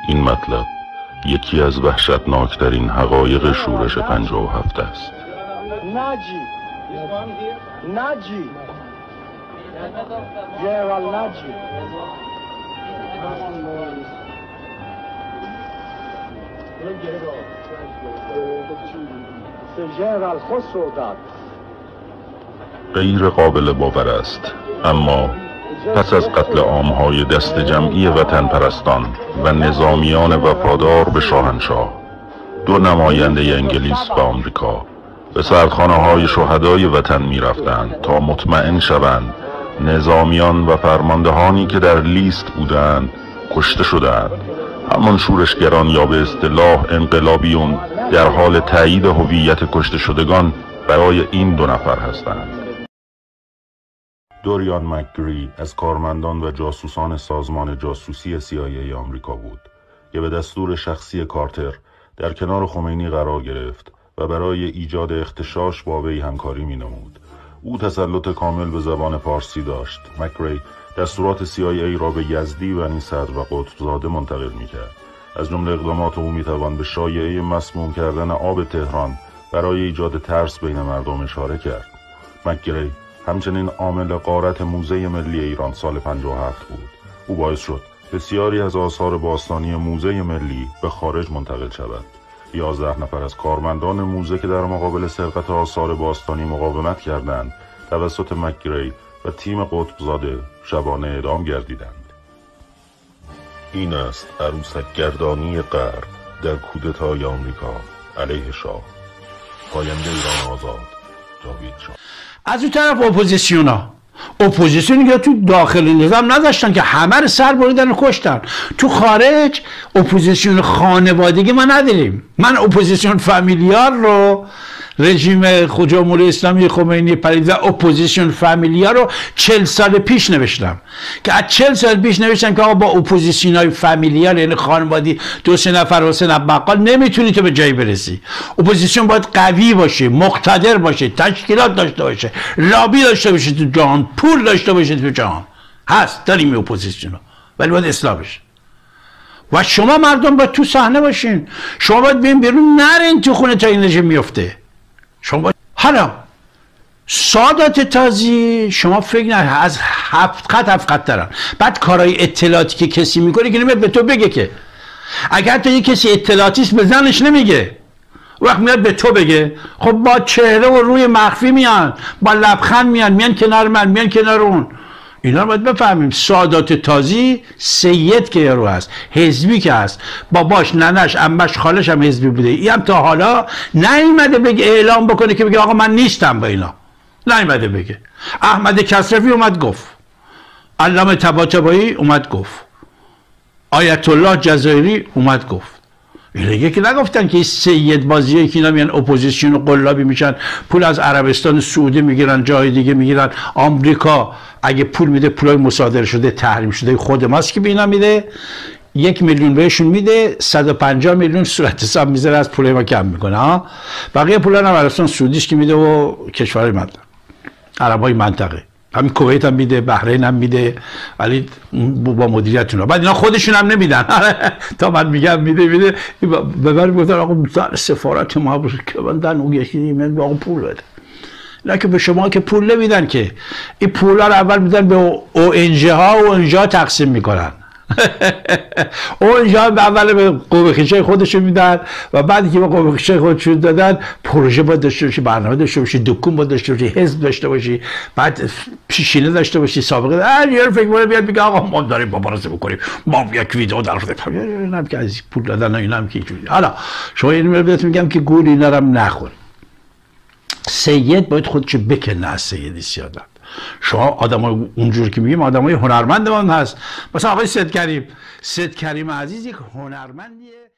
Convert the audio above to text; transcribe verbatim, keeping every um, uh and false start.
این مطلب یکی از وحشتناکترین حقایق شورش پنجاه و هفت است. ناجی ناجی جرال ناجی جرال خسرو داد. غیر قابل باور است، اما پس از قتل عام‌های دست جمعی وطن پرستان و نظامیان وفادار به شاهنشاه، دو نماینده انگلیس و آمریکا به سردخانه‌های شهدای وطن می‌رفتند تا مطمئن شوند نظامیان و فرماندهانی که در لیست بودند کشته شدند. همان شورشگران یا به اصطلاح انقلابیون در حال تایید هویت کشته شدگان برای این دو نفر هستند. دوریان مکگری از کارمندان و جاسوسان سازمان جاسوسی سی آی ای آمریکا بود که به دستور شخصی کارتر در کنار خمینی قرار گرفت و برای ایجاد اغتشاش با وی همکاری می‌نمود. او تسلط کامل به زبان پارسی داشت. مکگری دستورات سی آی ای را به یزدی، بنی صدر و قطب‌زاده منتقل می‌کرد. از جمله اقدامات او می‌توان به شایعه مسموم کردن آب تهران برای ایجاد ترس بین مردم اشاره کرد. مکگری همچنین عامل غارت موزه ملی ایران سال پنجاه و هفت بود. او باعث شد بسیاری از آثار باستانی موزه ملی به خارج منتقل شود. یازده نفر از کارمندان موزه که در مقابل سرقت آثار باستانی مقاومت کردند توسط مکگری و تیم قطب‌زاده شبانه اعدام گردیدند. این است عروسک گردانی غرب در کودتای آمریکا علیه شاه. پاینده ایران آزاد، جاوید شاه. از اون طرف اپوزیسیون ها اپوزیسیونی که تو داخل نظام نداشتن که همه رو سر بریدن و کشتن. تو خارج اپوزیسیون خانوادگی ما نداریم. من اپوزیسیون فامیلیار رو رژیم جمهوری اسلامی خمینی پرید و اپوزیسیون فامیلیار رو چل سال پیش نوشتم که از چل سال پیش نوشتم که آقا با اپوزیسیون های فامیلیار یعنی خانوادی دو سه نفر و سه نفر بقال نمیتونی تو به جایی برسی. اپوزیسیون باید قوی باشه، مقتدر باشه، تشکیلات داشته باشه، لابی داشته باشه تو جهان، پول داشته باشه تو جهان. هست داریم اپوزیسیون ها، ولی باید اصلاح بشه. و شما مردم باید تو صحنه باشین. شما باید بین بیرون نرین تو خونه تا این رژیم میفته. شما باید... حالا سادات تازی شما فکر نه از هفت خط هفت خط دارن. بعد کارهای اطلاعاتی که کسی میکنه که نمیاد به تو بگه که اگر تو یه کسی اطلاعاتیست به زنش نمیگه، وقت میاد به تو بگه. خب با چهره و روی مخفی میان، با لبخند میان، میان کنار من، میان کنار اون. اینا رو باید بفهمیم. سادات تازی سید که یارو هست، حزبی که هست، باباش، ننش، عمش، خالش هم حزبی بوده. این هم تا حالا نیومده بگه، اعلام بکنه که بگه آقا من نیستم با اینا. نیومده بگه. احمد کسروی اومد گفت، علامه طباطبایی اومد گفت، آیت الله جزایری اومد گفت. این دیگه که نگفتن که سید بازیه که اینا میان اپوزیسیون و قلابی میشن، پول از عربستان سعودی میگیرن، جای دیگه میگیرن. آمریکا اگه پول میده، پولای مصادره شده تحریم شده خود ماست که به اینا میده. یک میلیون بهشون میده، صد و پنجاه میلیون صورت حساب میذاره از پولای ما کم میکنه ها. بقیه پولا هم عربستان سعودیش که میده و کشورهای منطقه، عربای منطقه. همین کویت هم میده، بحرین هم میده، ولی با مدیریتون ها. بعد اینا خودشون هم نمیدن. تا من میگم میده میده به من گفتن آقا سفارت ما بود که بندن اون یکی من آقا پول بده. نه که به شما که پول نمیدن که. این پولا رو اول میدن به او ان جی ها و ان جی ها تقسیم میکنن. او ان جی ها اول به قوه قشای خودشون میدن و بعدی که به قوه قشای خودشون دادن، پروژه باید داشته باشی، برنامه داشته باشی، دکون باید داشته باشی، حزب داشته باشی، بعد پیشینه داشته باشی، سابقه. هر یارو فکر کنه بیاد بگه آقا ما داریم مبارزه بکنیم، ما یک ویدیو در خود اینم که از پول دادن و اینم که اینجوری. حالا شما اینو بهتون میگم که گول اینا رو نخور. سید باید خودشو بکنه از سیدی سیادت. شما آدمای اونجور که میگیم آدمای هنرمند من هست. مثلا آقای سید کریم، سید کریم عزیز یک هنرمندیه.